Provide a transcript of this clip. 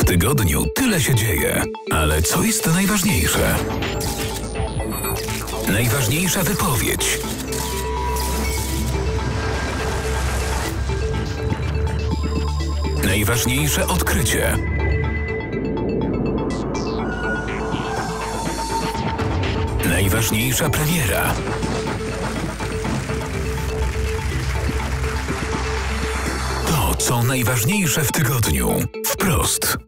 tygodniu tyle się dzieje, ale co jest najważniejsze? Najważniejsza wypowiedź. Najważniejsze odkrycie. Najważniejsza premiera. To, co najważniejsze w tygodniu. Wprost.